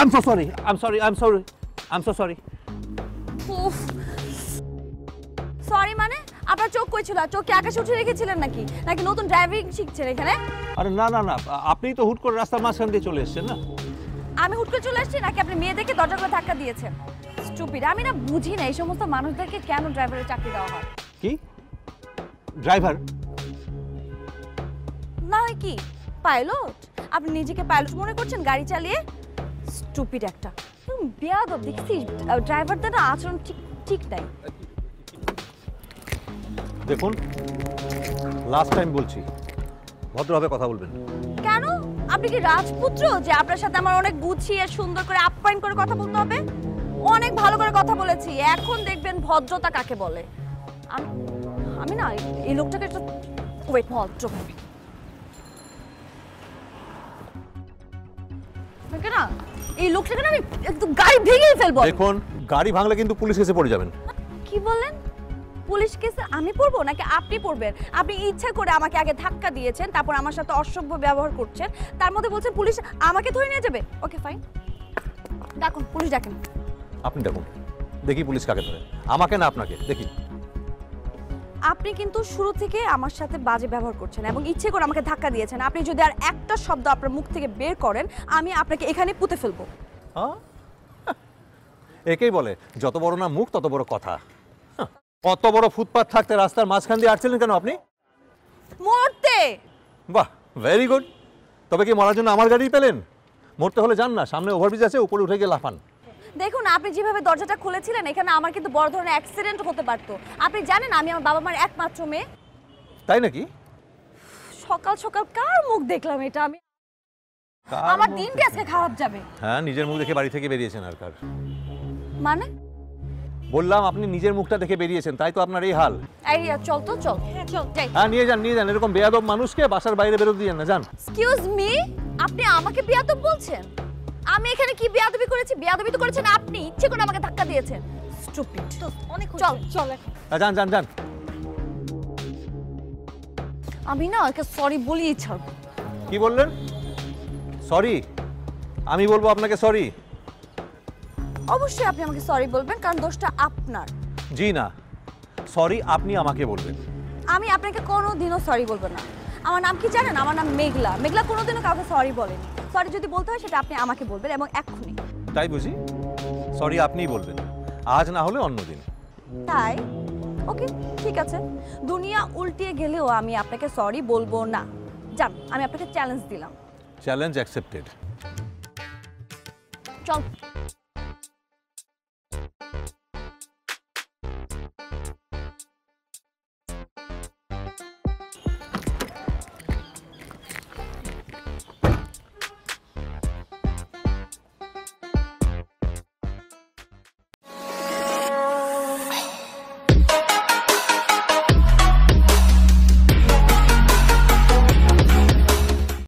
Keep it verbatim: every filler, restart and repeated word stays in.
I'm so sorry. I'm sorry. I'm sorry. I'm so sorry. উফ sorry মানে আপনার চোখ কই ছিল চোখ কি আকাশে উঠে রেখেছিলেন নাকি নাকি নতুন ড্রাইভিং শিখছেন এখানে আরে না না না আপনিই তো হুট করে রাস্তার মাঝখান দিয়ে চলে এসেছেন না আমি হুট করে চলে আসছি নাকি আপনি মেয়ে দেখে দরজা খুলে ধাক্কা দিয়েছেন স্টুপিড আমি না বুঝি না এই সমস্ত মানুষদেরকে কেন ড্রাইভারের চাকরি দেওয়া হয় কি ড্রাইভার না হয় কি পাইলট আপনি নিজেকে পাইলট মনে করছেন গাড়ি চালিয়ে স্টুপিড একটা বেয়াদব দেখছি ড্রাইভারদের না আচরণ ঠিক ঠিক নাই দেখুন লাস্ট টাইম বলছি ভদ্রভাবে কথা বলবেন কেন আপনি কি রাজপুত্র যে আপনার সাথে আমার অনেক গুছিয়ে সুন্দর করে আপ্যায়ন করে কথা বলতে হবে অনেক ভালো করে কথা বলেছি এখন দেখবেন ভদ্রতা কাকে বলে আমি না এই লোকটাকে একটু ওয়েট ভদ্র না এই লোকটাকে না আমি একদম গাড়ি ভেঙেই ফেলবো দেখুন গাড়ি ভাঙলে কিন্তু পুলিশ কেসে পড়ে যাবেন কি বলেন পুলিশ কেসে আমি পড়বো নাকি আপনি পড়বেন আপনি ইচ্ছা করে আমাকে আগে ধাক্কা দিয়েছেন তারপর আমার সাথে অসভ্য ব্যবহার করছেন তার মধ্যে বলছেন পুলিশ আমাকে ধরে নিয়ে যাবে ওকে ফাইন ডাকুন পুলিশ ডাকেন আপনি ডাকুন দেখি পুলিশ কাকে ধরে আমাকে না আপনাকে দেখি আপনি কিন্তু শুরু থেকে আমার সাথে বাজে ব্যবহার করছেন এবং ইচ্ছে করে আমাকে ধাক্কা দিয়েছেন আপনি যদি আর একটা শব্দ আপনার মুখ থেকে বের করেন আমি আপনাকে এখানে পুঁতে ফেলবো হ্যাঁ একেই বলে যত বড় না মুখ তত বড় কথা কত বড় ফুটপাত থাকতে রাস্তার মাঝখান দিয়ে আসছিলেন কেন আপনি মরতে বাহ ভেরি গুড তবে কি মরার জন্য আমার গাড়ি পেলেন মরতে হলে যান না সামনে ওভারব্রিজ আছে উপরে উঠে গিয়ে লাফান দেখুন আপনি যেভাবে দরজাটা খুলেছিলেন এখানে আমার কিন্তু বড় ধরনের অ্যাক্সিডেন্ট হতে পারতো আপনি জানেন আমি আমার বাবা মার একমাত্র মেয়ে তাই নাকি সকাল সকাল কার মুখ দেখলাম এটা আমি আমার দিনটা আজকে খারাপ যাবে হ্যাঁ নিজের মুখ দেখে বাড়ি থেকে বেরিয়েছেন আর কার মানে বললাম আপনি নিজের মুখটা দেখে বেরিয়েছেন তাই তো আপনার এই হাল এই চল তো চল চল যাই হ্যাঁ নিয়ে যান নিয়ে যান এরকম বেয়াদব মানুষকে বাসার বাইরে বেরোতে দিয়েন না যান এক্সকিউজ মি আপনি আমাকে বেয়াদব বলছেন আমি এখানে কি বেয়াদবি করেছি বেয়াদবি তো করেছেন আপনি ইচ্ছে করে আমাকে ধাক্কা দিয়েছেন স্টুপিড অনেক চল চল যান যান যান আমি না ওকে সরি বলিয়ে ছাড়ব কি বললেন সরি আমি বলবো আপনাকে সরি অবশ্যই আপনি আমাকে সরি বলবেন কারণ দোষটা আপনার জি না সরি আপনি আমাকে বলবেন আমি আপনাকে কোনোদিনও সরি বলবো না আমার নাম কি জানেন আমার নাম মেঘলা মেঘলা কোনোদিনও কাউকে সরি বলেনি সরি যদি বলতে হয় সেটা আপনি আমাকে বলবেন এবং এক্ষুনি তাই বুঝি সরি আপনিই বলবেন আজ না হলে অন্যদিন তাই ওকে ঠিক আছে দুনিয়া উল্টিয়ে গেলেও আমি আপনাকে সরি বলবো না যান আমি আপনাকে চ্যালেঞ্জ দিলাম চ্যালেঞ্জ অ্যাকসেপ্টেড চল